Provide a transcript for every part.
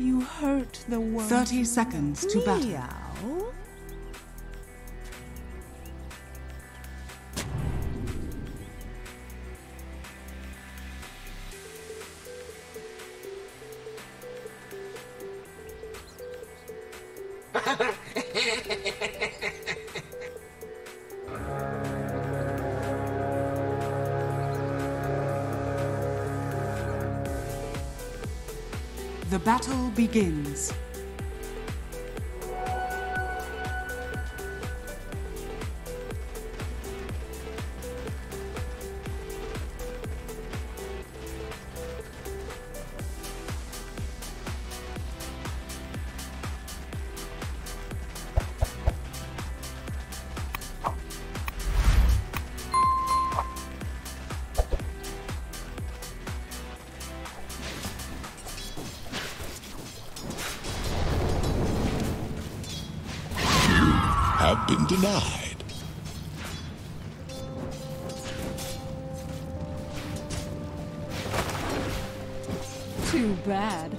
You hurt the one. 30 seconds to battle. Meow. The battle begins. Have been denied. Too bad.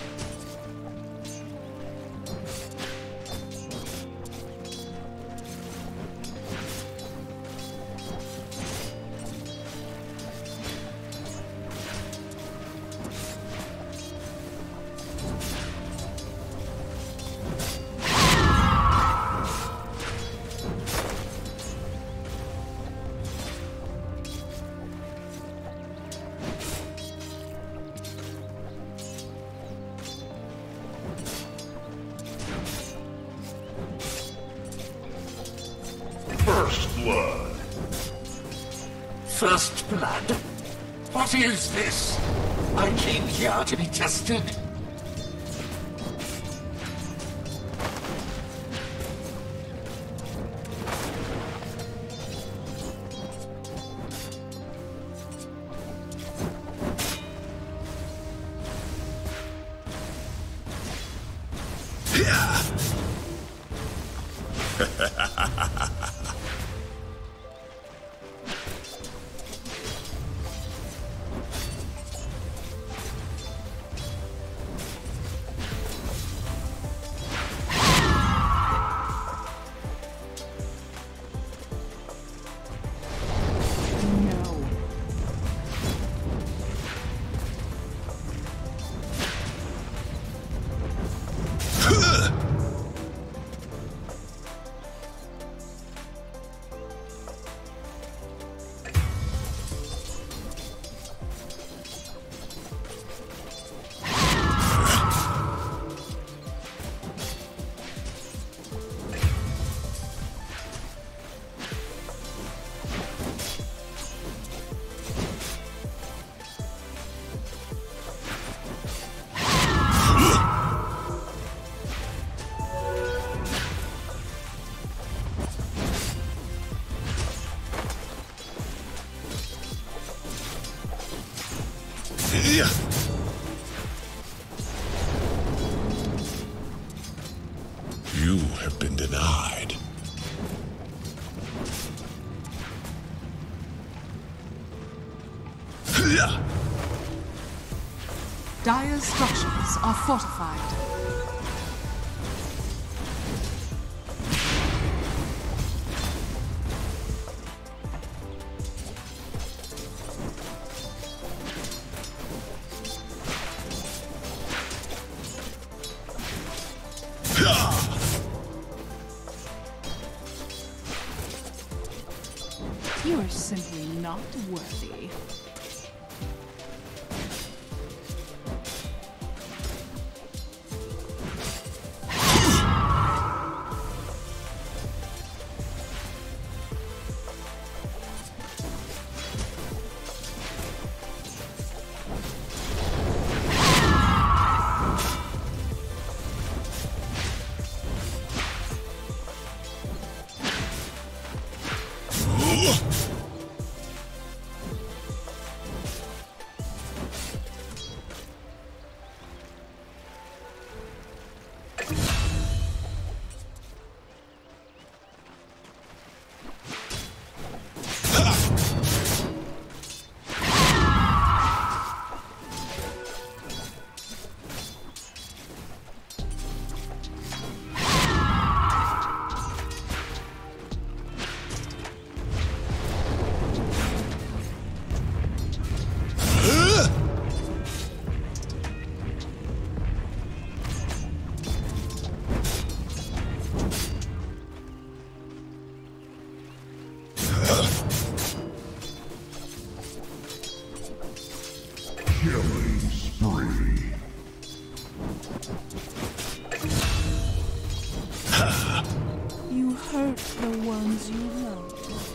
First blood. First blood? What is this? I came here to be tested. You have been denied. Dire's structures are fortified. You are simply not worthy. hurt the ones you love.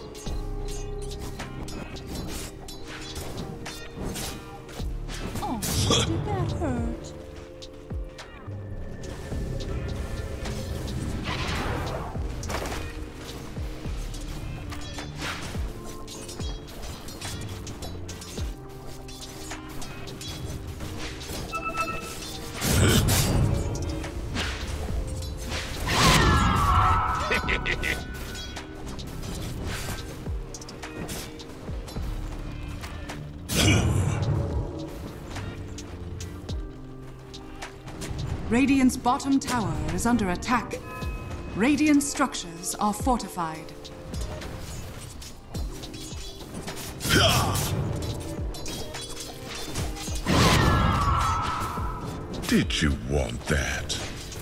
Oh, did that hurt? Radiant's bottom tower is under attack. Radiant structures are fortified. Did you want that?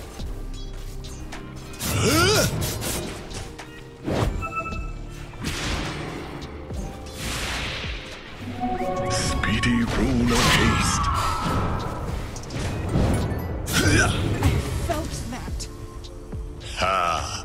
Speedy rule of haste. Felt that. Ha!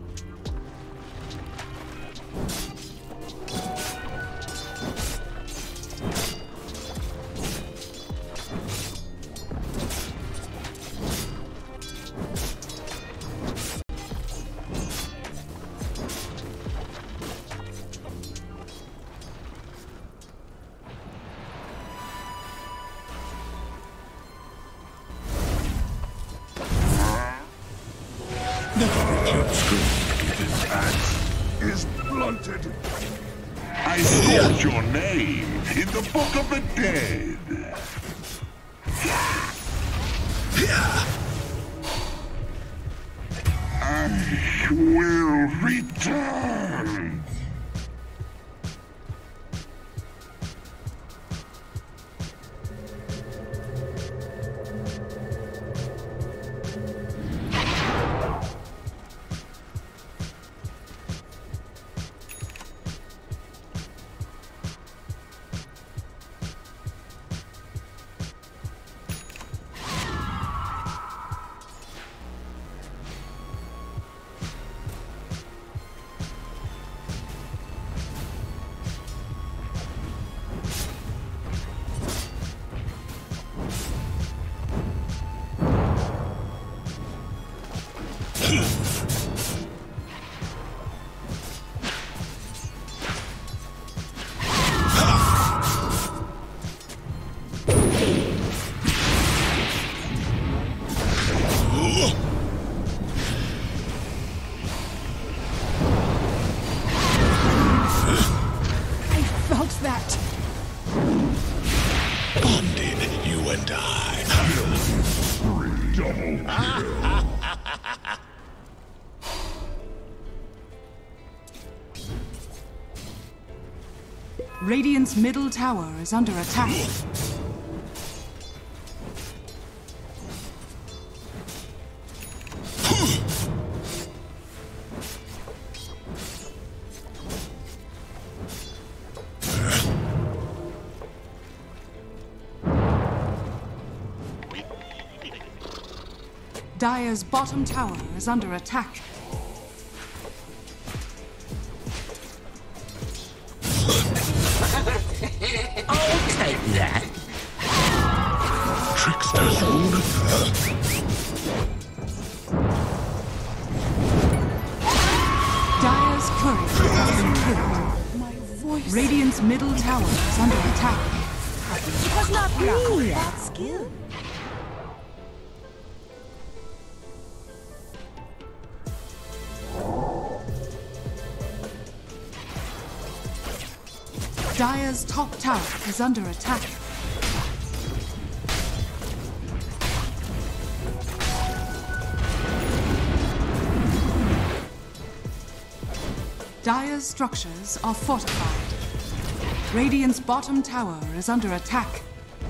This axe is blunted. I scored your name in the Book of the Dead. I will return. Radiant's middle tower is under attack. Dire's bottom tower is under attack. I'll take that. Trickster's rule of Dire's courage has been killed. My voice. Radiant's middle tower is under attack. It was not me that skill. Dire's top tower is under attack. Dire's structures are fortified. Radiant's bottom tower is under attack.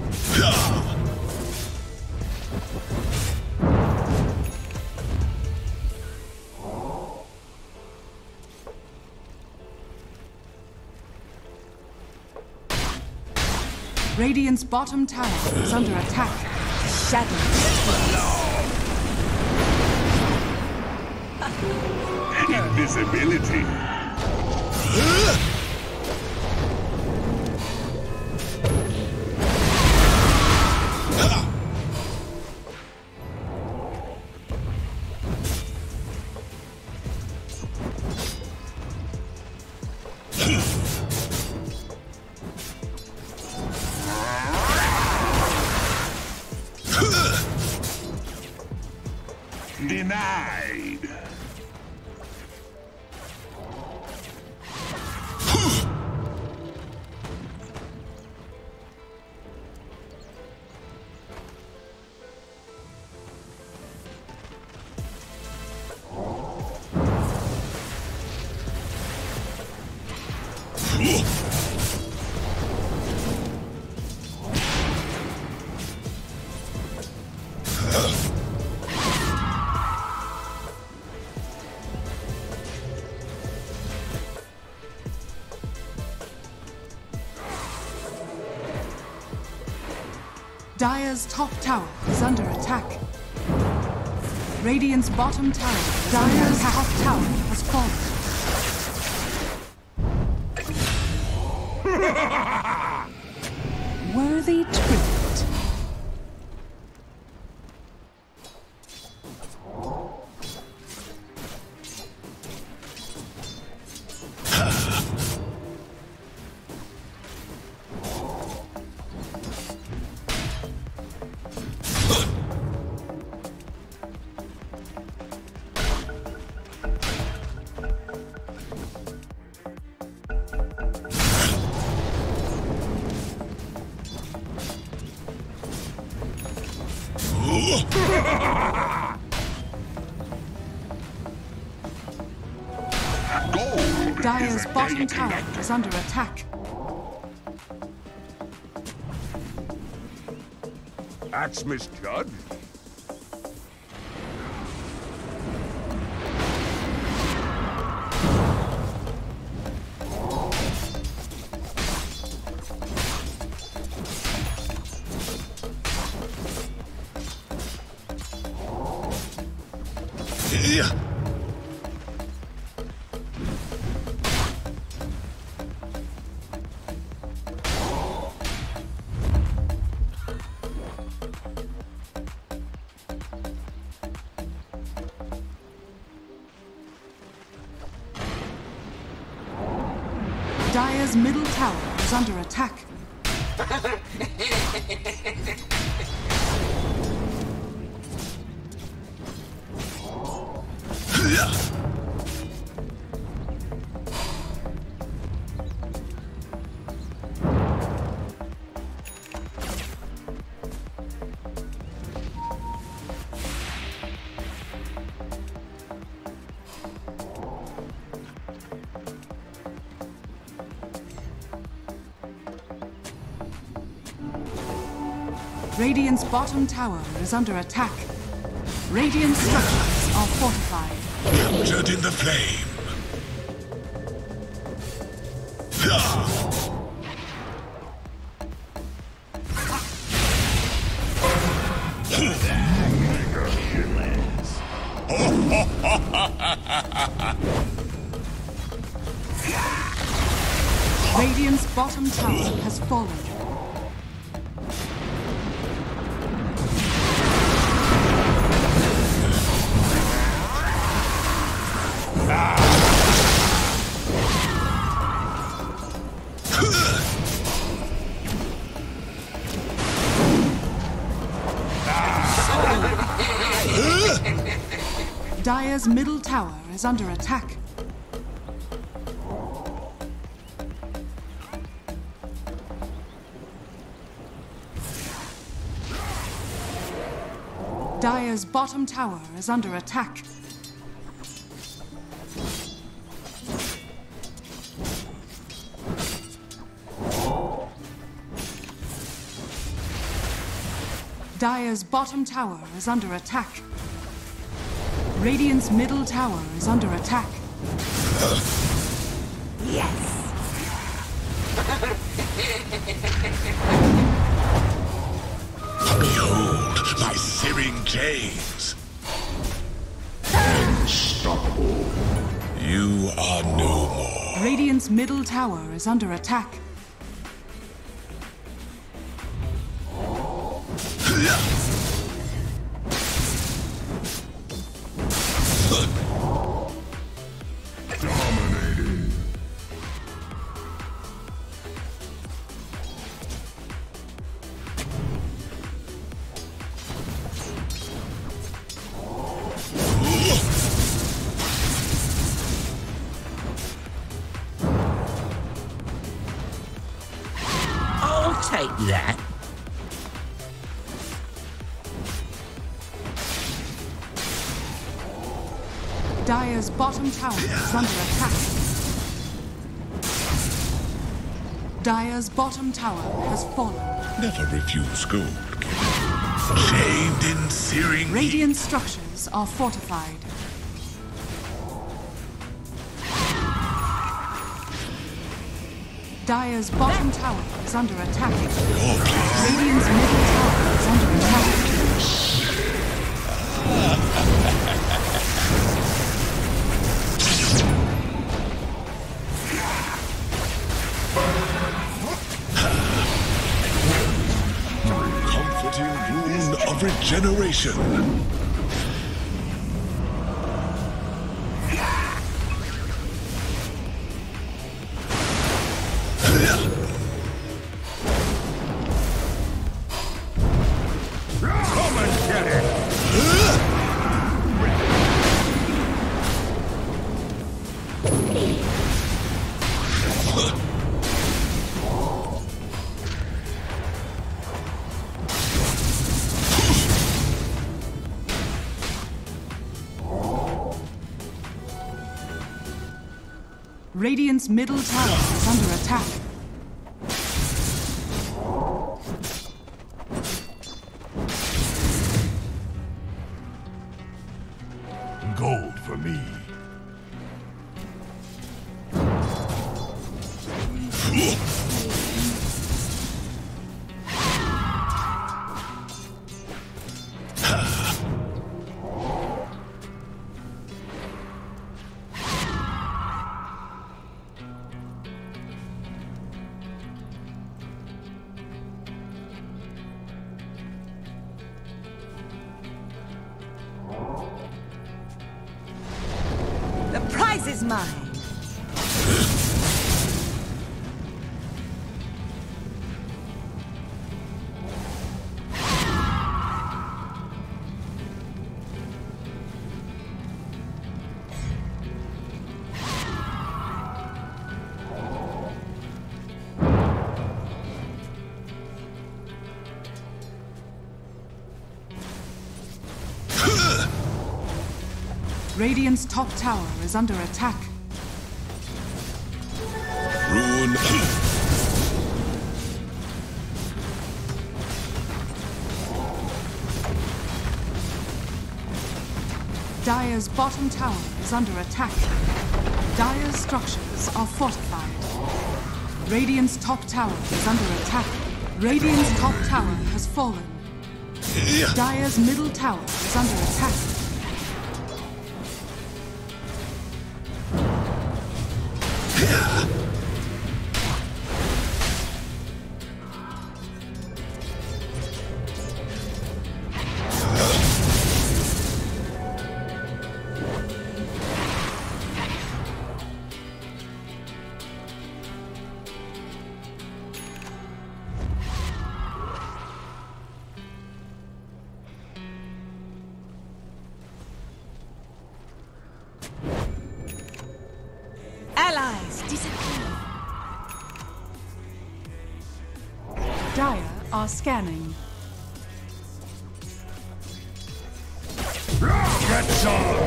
Radiant's bottom tower is under attack. Shadows. Invisibility. Denied. Dire's top tower is under attack. Radiant's bottom tower, Dire's top tower has fallen. Worthy tribute. Dire's bottom tower is under attack. Axe misjudged. Dire's middle tower is under attack. Radiant's bottom tower is under attack. Radiant structures are fortified. Captured in the flame. Radiant's bottom tower has fallen. Dire's middle tower is under attack. Dire's bottom tower is under attack. Dire's bottom tower is under attack. Radiant's middle tower is under attack. Yes! Behold my searing chains. Unstoppable. You are no more. Radiant's middle tower is under attack. Dominating. I'll take that. Dire's bottom tower is under attack. Dire's bottom tower has fallen. Never refuse gold given. Shamed in searing heat. Radiant structures are fortified. Dire's bottom tower is under attack. Radiant's middle tower is under attack. Comforting rune of regeneration. Come and get it! Radiant's middle tower is under attack. Gold for me. The prize is mine. Radiant's top tower is under attack. Rune. Dire's bottom tower is under attack. Dire's structures are fortified. Radiant's top tower is under attack. Radiant's top tower has fallen. Dire's middle tower is under attack. Allies disappear. Dire are scanning. Catch on!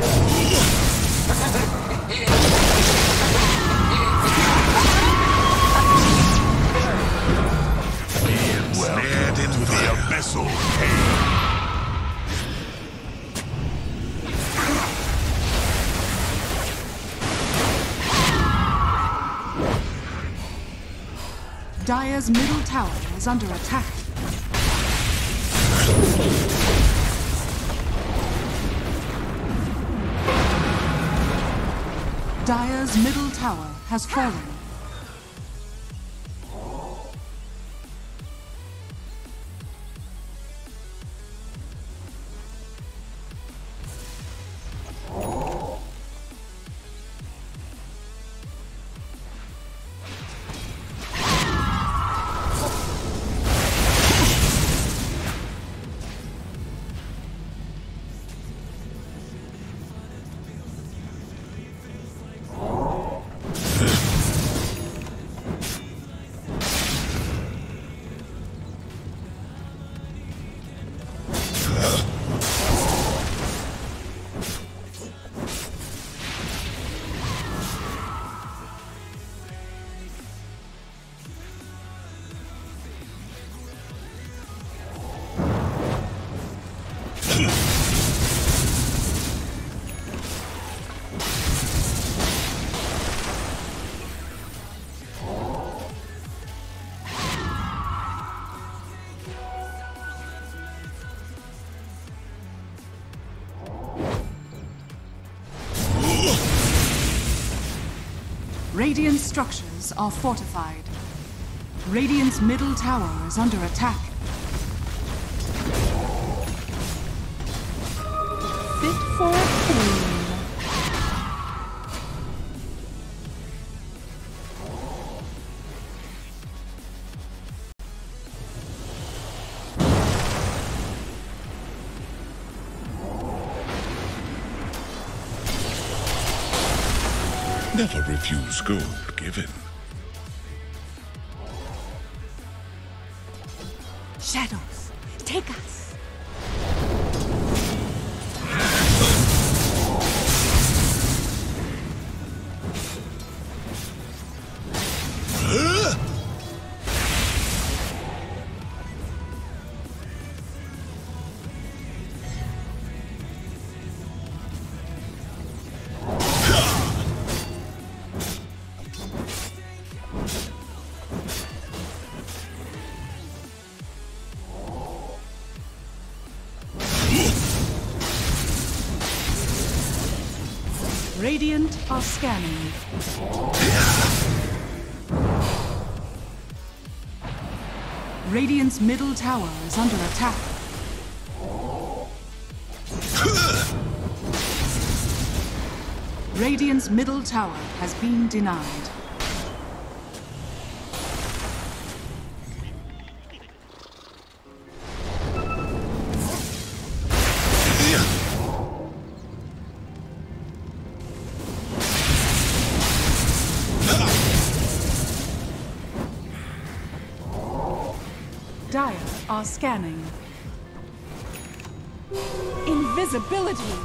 Snared in To the fire. abyssal cave. Dire's middle tower is under attack. Dire's middle tower has fallen. Radiant structures are fortified. Radiant's middle tower is under attack. Fit for a queen. Never refuse gold given. Shadows, take us. Radiant are scanning. Radiant's middle tower is under attack. Radiant's middle tower has been denied. Dire are scanning. Invisibility!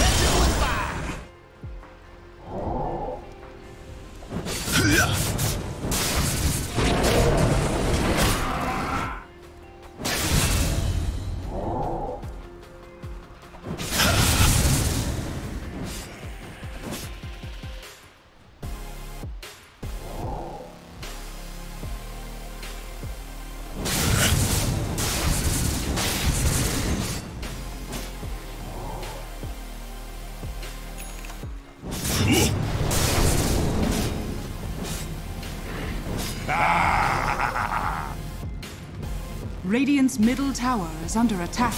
Radiant's middle tower is under attack.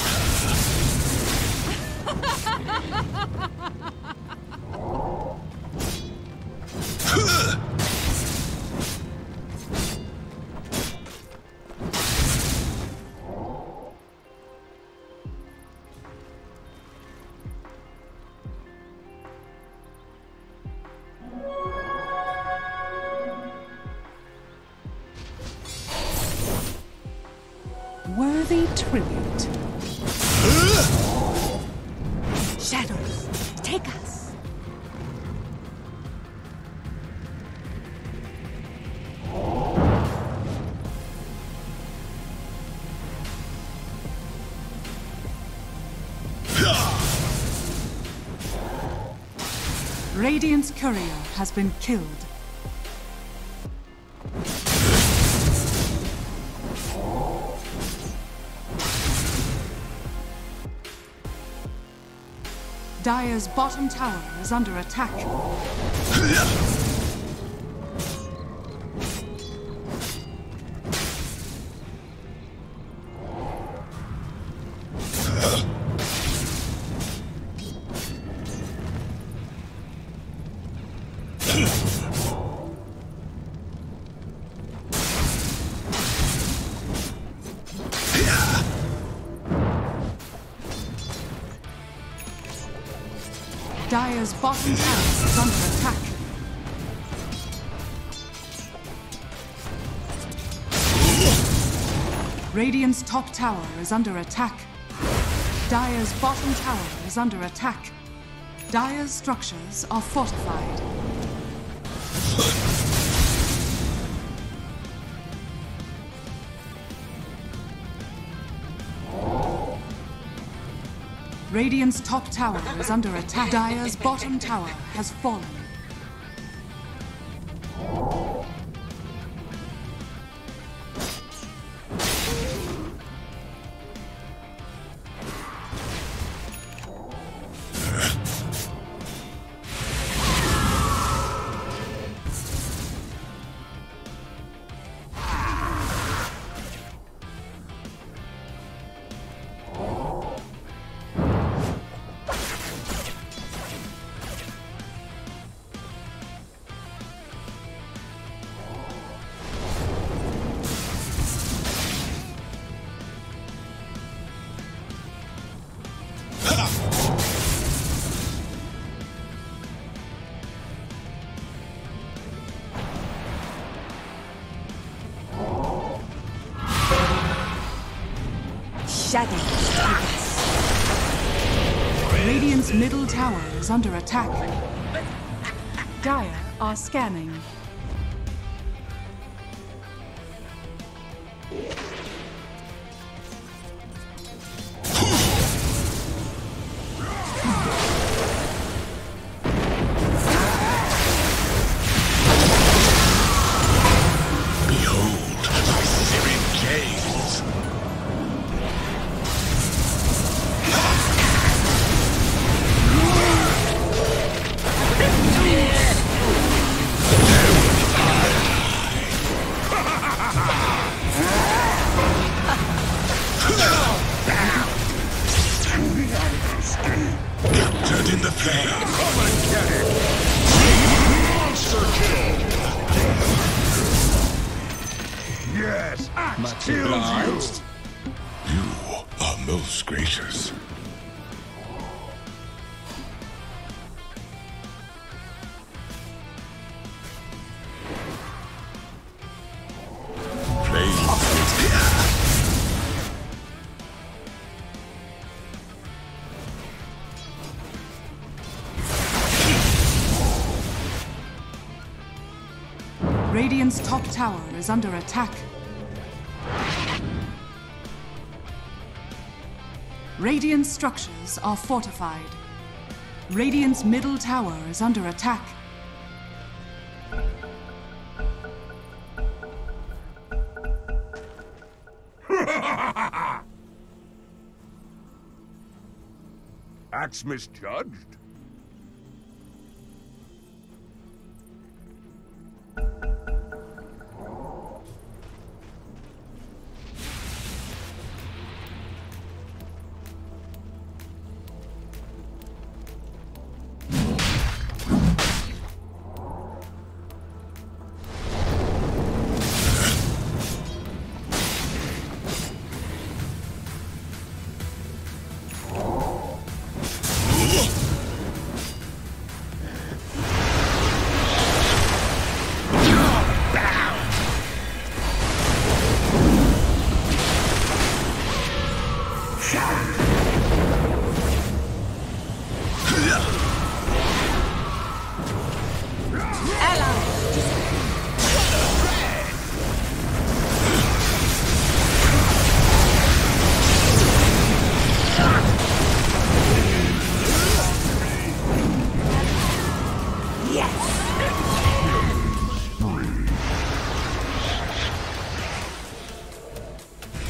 Worthy tribute. Shadows, take us. Radiant's courier has been killed. Dire's bottom tower is under attack. Dire's bottom tower is under attack. Radiant's top tower is under attack. Dire's bottom tower is under attack. Dire's structures are fortified. Radiant's top tower is under attack. Dire's bottom tower has fallen. Radiant's middle tower is under attack. Dire are scanning. Gracious. Radiant's top tower is under attack. Radiant structures are fortified. Radiant's middle tower is under attack. Axe misjudged?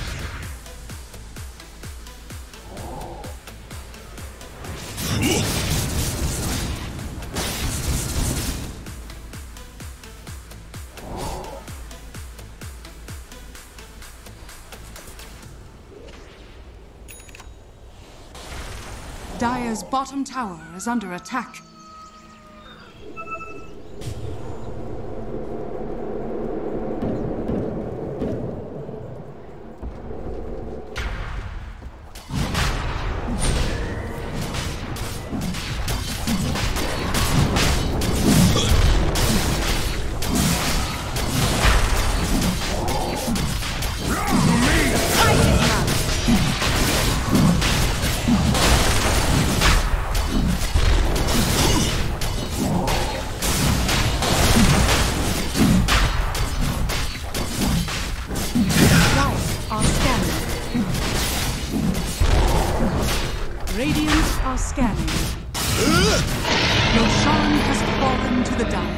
Ugh! Dire's bottom tower is under attack. Radiant are scanning. Roshan has fallen to the Dire.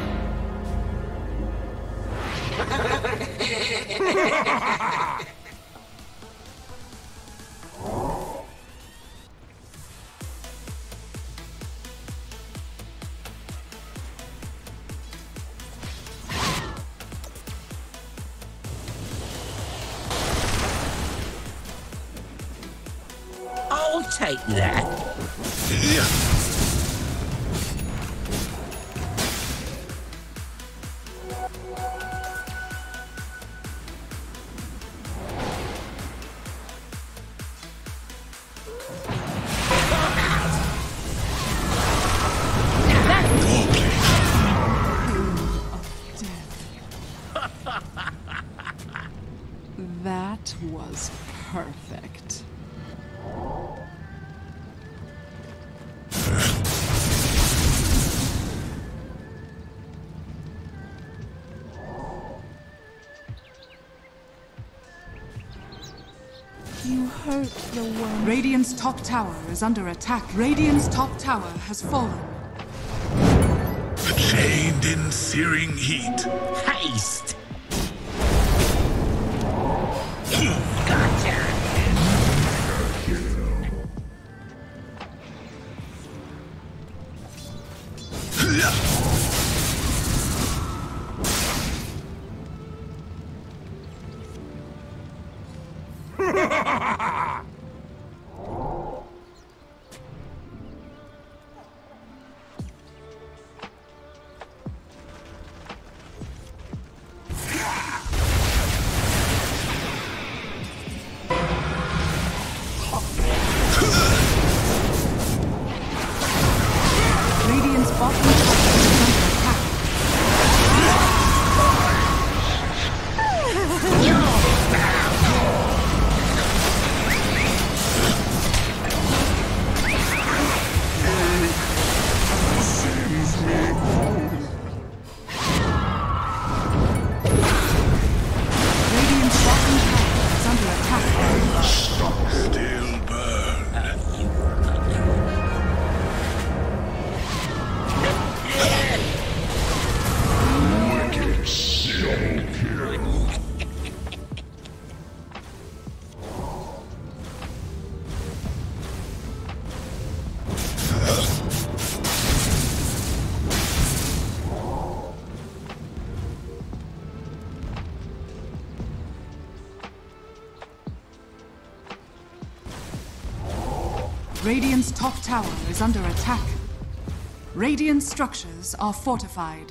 I'll take that. That was perfect. You hurt the one. Radiant's top tower is under attack. Radiant's top tower has fallen. Chained in searing heat. Haste. Gotcha. Radiant's bottom tower is under attack. Radiant's bottom tower is under attack. Still burn. Wicked soul kill. Radiant's top tower is under attack. Radiant structures are fortified.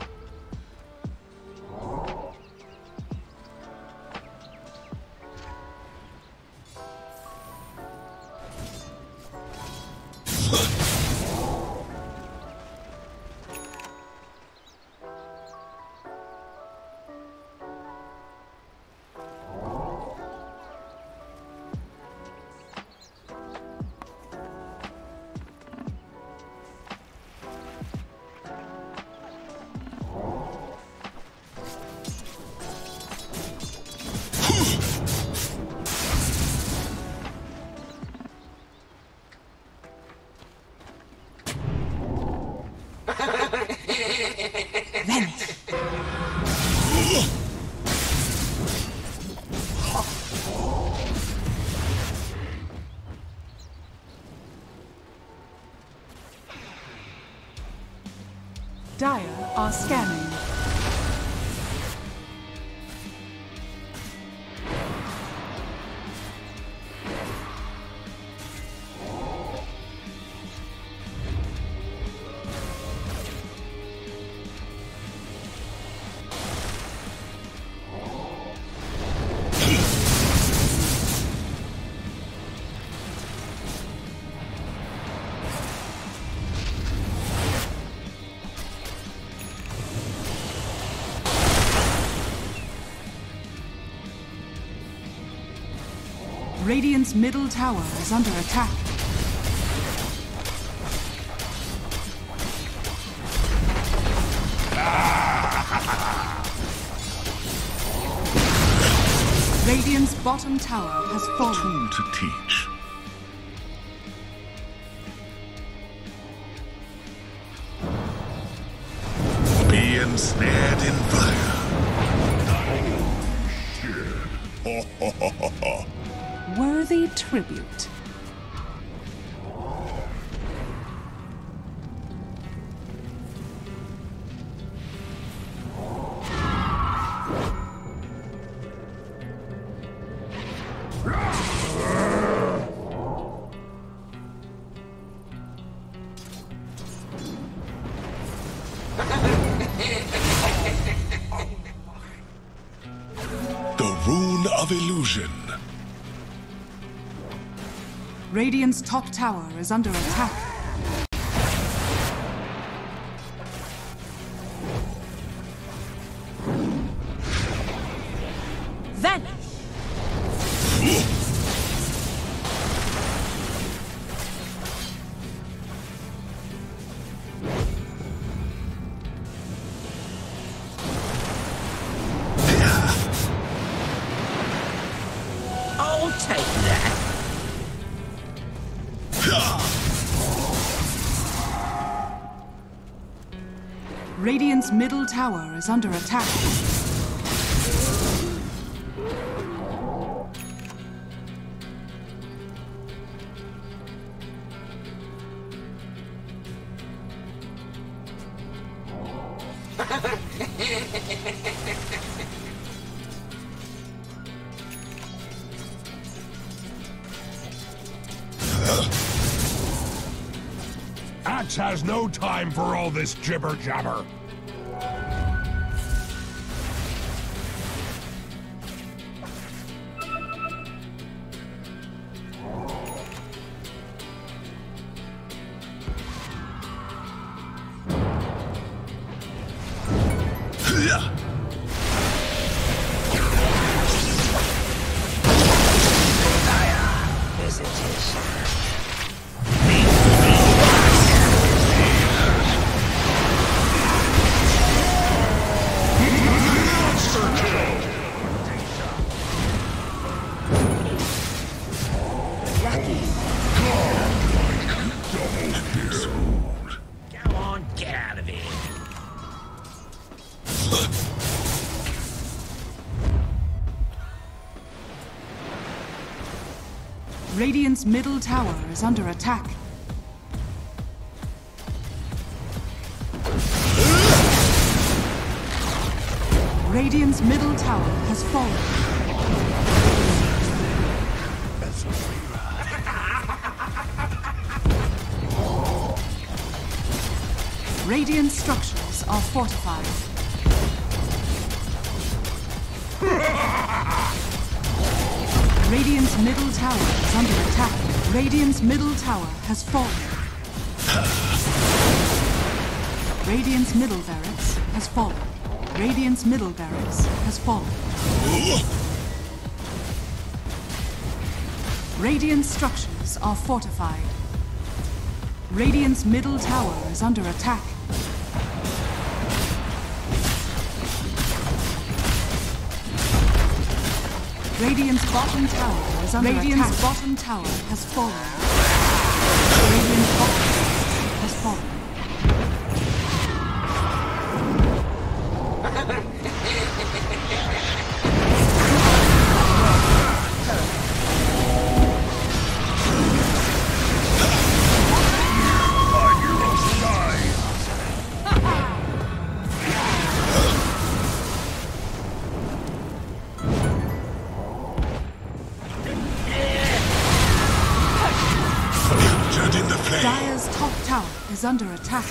Vanish. Dire are scanning. Radiant's middle tower is under attack. Radiant's bottom tower has fallen. Tool to teach. Be ensnared in fire. Worthy tribute. The rune of illusion. Radiant's top tower is under attack. Vanish! I'll take that. Radiant's middle tower is under attack. Axe has no time for all this jibber-jabber. Go on, get out of here. Radiant's middle tower is under attack. Radiant's middle tower has fallen. Radiant structures are fortified. Radiant's middle tower is under attack. Radiant's middle tower has fallen. Radiant's middle barracks has fallen. Radiant's middle barracks has fallen. Radiant structures are fortified. Radiant's middle tower is under attack. Radiant's bottom tower is under attack. Radiant's bottom tower has fallen. Radiant's bottom tower has fallen. Dire's top tower is under attack.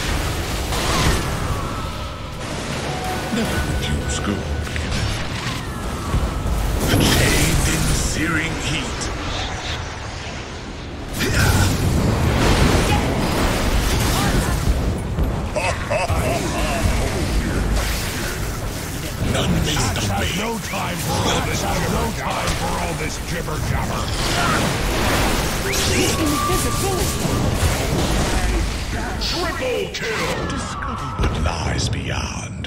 Never reduce gold. Chained in searing heat. unleash the Bane. No time for all this. No time for all this jibber jabber. Triple kill. Discover what lies beyond.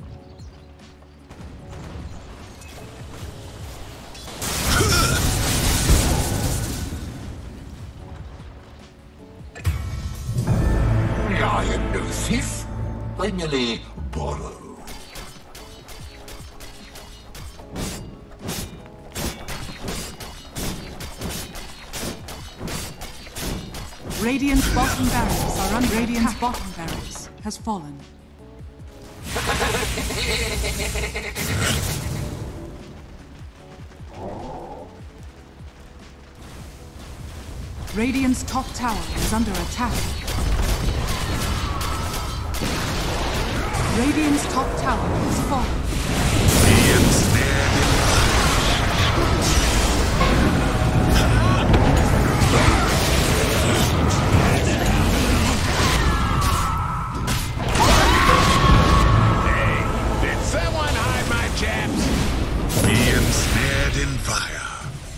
I am no thief. I merely borrow. Radiant's bottom barracks are under Radiant's bottom barracks has fallen. Radiant's top tower is under attack. Radiant's top tower has fallen. Being snared in Hey, did someone hide my chaps? being snared in fire.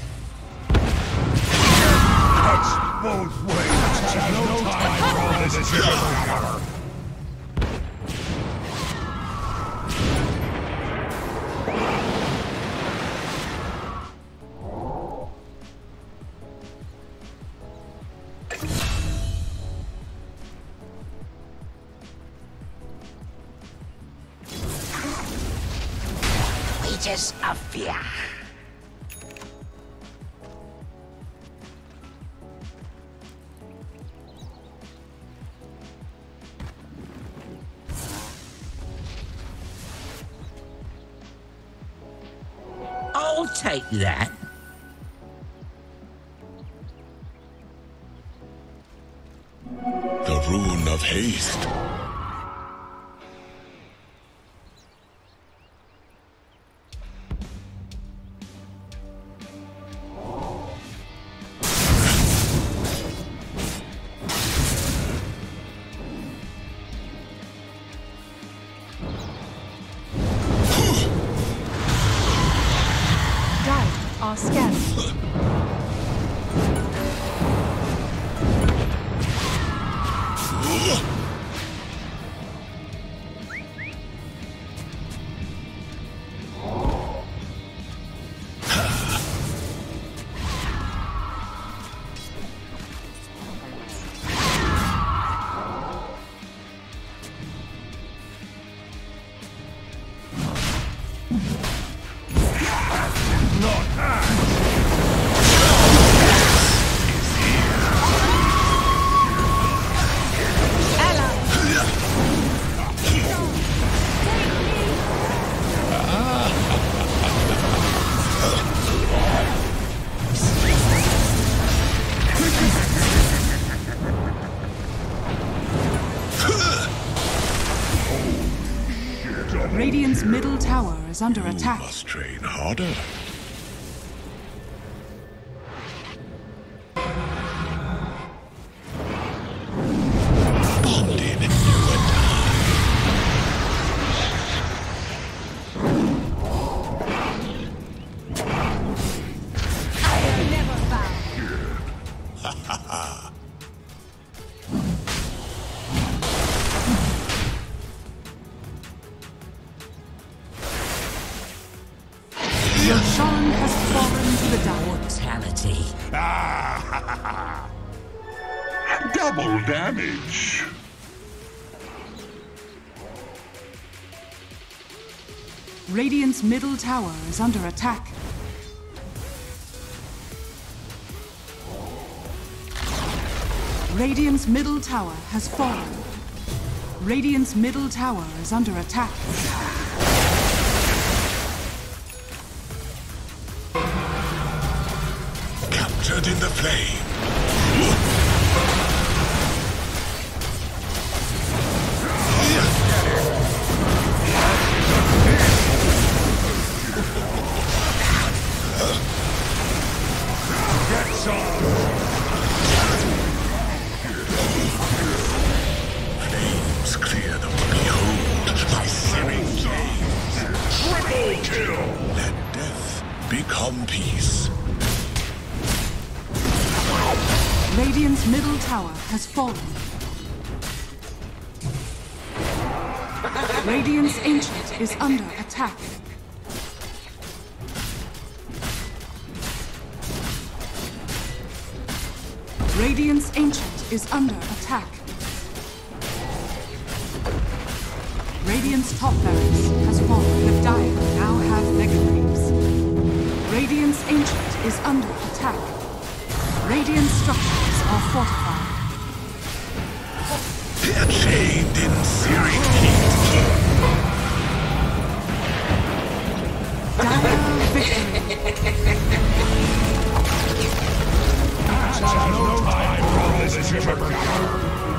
Cuts both ways. No time for all this jibber jabber. Wages of fear. I'll take that. The rune of haste. Are scattered. Radiant's middle tower is under attack. You must train harder. Bonded, you and Sean has fallen to the down. Mortality. Double damage. Radiant's middle tower is under attack. Radiant's middle tower has fallen. Radiant's middle tower is under attack. captured in the flame. Get some. Flames clear them. Behold, my searing flames. Triple some peace. Radiant's middle tower has fallen. Radiant's Ancient is under attack. Radiant's Ancient is under attack. Radiant's top barracks has fallen. The Dire now have Mega Waves. Radiant's Ancient is under attack. Radiant structures are fortified. They're chained in searing heat. Dire victory. No time for this,